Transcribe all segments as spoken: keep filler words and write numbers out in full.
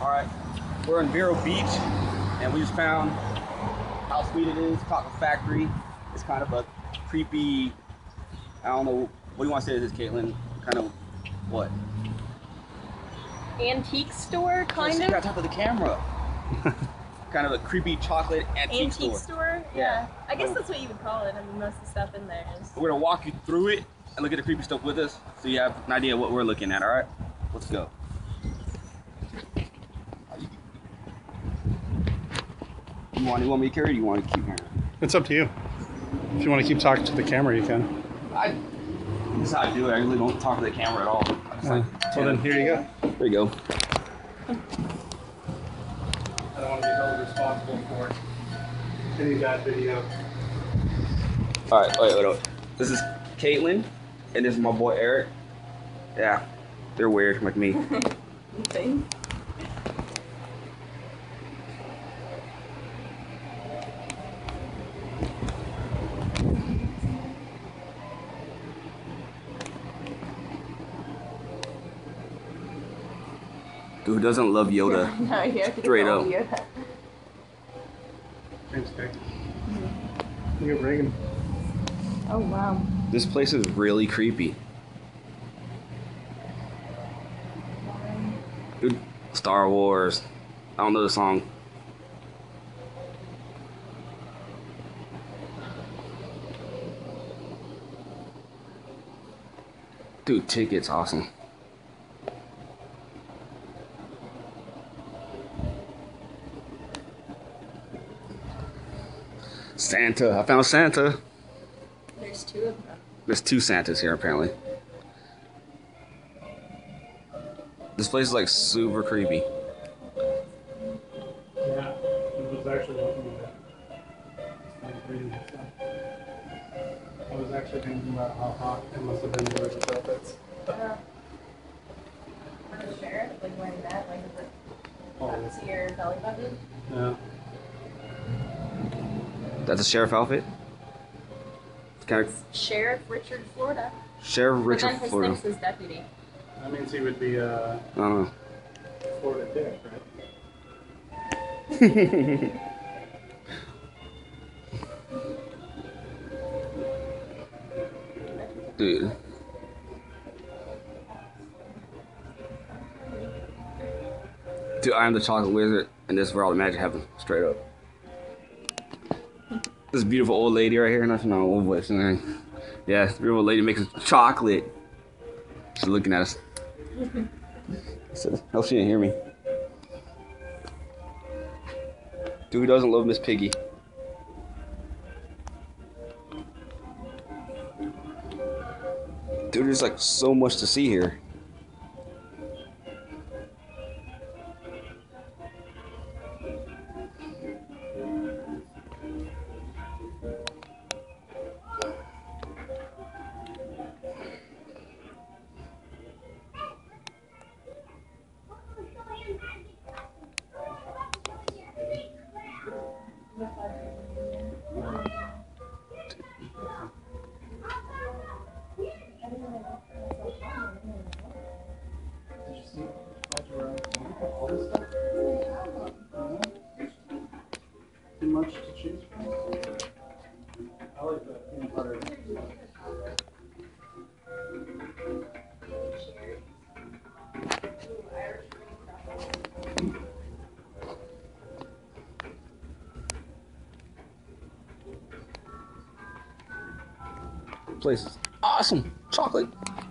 All right, we're in Vero Beach, and we just found how sweet it is. Chocolate Factory. It's kind of a creepy. I don't know what do you want to say to this, Caitlin. Kind of what? Antique store, kind yes, of. On top of the camera. Kind of a creepy chocolate antique, antique store. store. Yeah. yeah. I guess that's what you would call it. I mean, most of the stuff in there is. We're gonna walk you through it and look at the creepy stuff with us, so you have an idea of what we're looking at. All right, let's go. You want, you want me to carry it or you want to keep carrying it? It's up to you. If you want to keep talking to the camera, you can. I, this is how I do it. I really don't talk to the camera at all. I just Uh, like, well, then here you go. There you go. I don't want to be held responsible for any bad video. All right, wait, wait, wait. This is Caitlin, and this is my boy Eric. Yeah, they're weird like me. Thing. Dude, who doesn't love Yoda? No, yeah, Straight up. Yoda. Thanks, Kate. Mm-hmm. Look at Reagan. Oh wow. This place is really creepy. Dude, Star Wars. I don't know the song. Dude, tickets, awesome. Santa, I found Santa. There's two of them. There's two Santas here apparently. This place is like super creepy. Yeah, I was actually looking at it. I was reading that stuff. I was actually thinking about how hot it must have been to wear those outfits. Uh, for the sheriff, like wearing that, like is it Oh, up to your belly button? yeah. That's a sheriff outfit? It's kind of Sheriff Richard Florida. Sheriff Richard And then his Florida. next is deputy. That means he would be uh, I don't know. Florida Dick, right? Dude. Dude, I am the chocolate wizard, and this is where all the magic happens. Straight up. This beautiful old lady right here. Nothing on old voice. Yeah, this beautiful lady makes chocolate. She's looking at us. So, hope she didn't hear me. Dude, who doesn't love Miss Piggy? Dude, there's like so much to see here. Did you see all this stuff? Too much to choose from? I like the peanut butter. Place is awesome. Chocolate.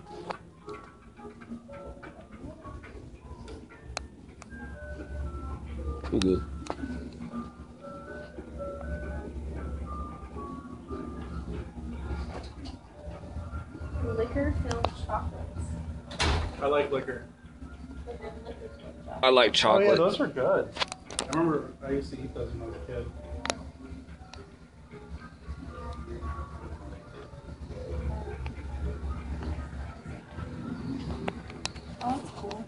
You're good. Liquor filled chocolates. I like liquor. I like Oh chocolate. yeah, those were good. I remember I used to eat those when I was a kid. Oh, that's cool.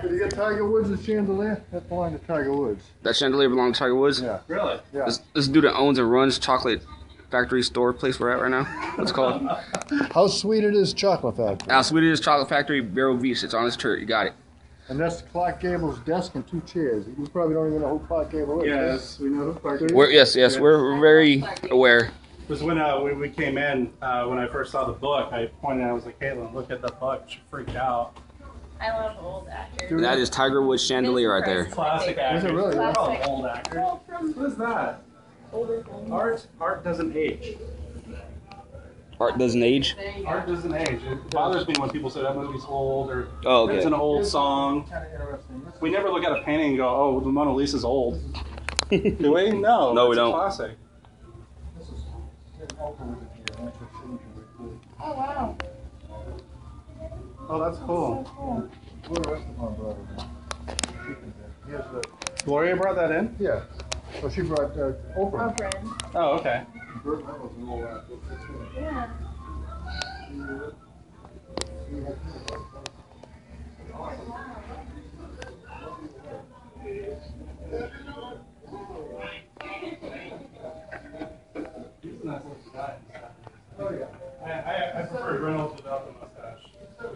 Did you get Tiger Woods' chandelier? That belonged to Tiger Woods. That chandelier belonged to Tiger Woods? Yeah. Really? Yeah. This, this dude that owns and runs Chocolate Factory store place we're at right now. What's it called? How Sweet It Is Chocolate Factory. How Sweet It Is Chocolate Factory, Vero Beach. It's on his shirt. You got it. And that's Clark Gable's desk and two chairs. You probably don't even know who Clark Gable is. Yes, we know who Clark is. We're, yes, yes, we're, we're very aware. Because when uh, we, we came in, uh, when I first saw the book, I pointed out, I was like, Caitlin, look at the book. She freaked out. I love old actors. Dude, That is Tiger Woods chandelier right there. Classic Is actors. it really? They're all Classic. old actors. Well, from What is that? older films. Art, art doesn't age. Art doesn't age. There you Art go. doesn't age. It bothers me when people say that movie's old or Oh, okay. it's an old song. kind of interesting. This We never look at a painting and go, oh, the Mona Lisa's old. Do we? No. No, we it's don't. A classic. this is there's Oprah with it here. That's her signature right Oh wow. Oh, that's So cool. cool. there. Gloria Estefan brought it in. Here's the, Gloria brought that in? yeah. So she brought uh, Oprah. Oprah. Oh, okay. Burt Reynolds and all that. Yeah. He's a nice looking guy. Oh, yeah. I, I, I prefer Reynolds without the mustache.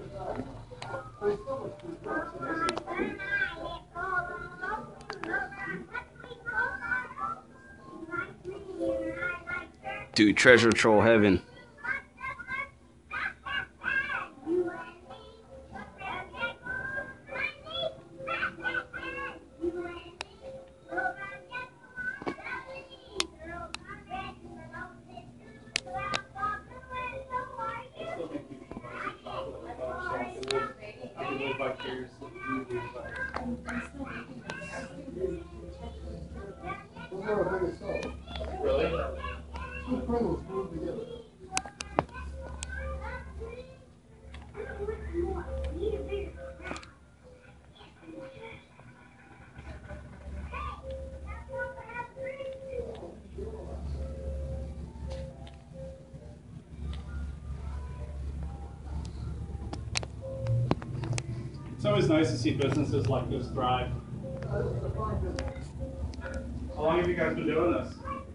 Dude, treasure troll heaven. Those are our biggest sellers. Really? Two Pringles glued together. It's always nice to see businesses like this thrive. How long have you guys been doing this?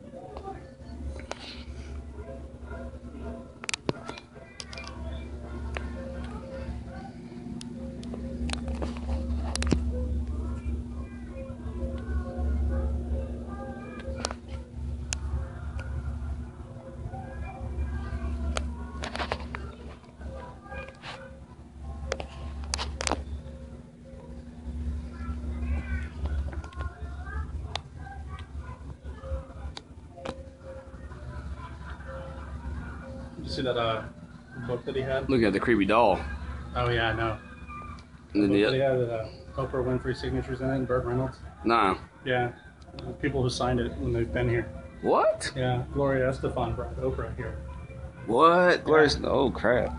You see that uh, book that he had? Looking at the creepy doll. Oh yeah, I know. And then The book that the, he had with uh, Oprah Winfrey signatures in it and Burt Reynolds. nah. Yeah, uh, people who signed it when they've been here. What? Yeah, Gloria Estefan brought Oprah here. What? Where's? Oh crap.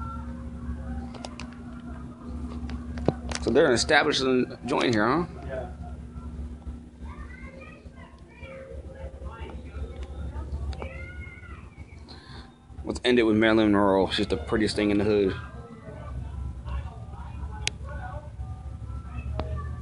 So they're an established joint here, huh? Yeah. Let's end it with Marilyn Monroe. She's the prettiest thing in the hood.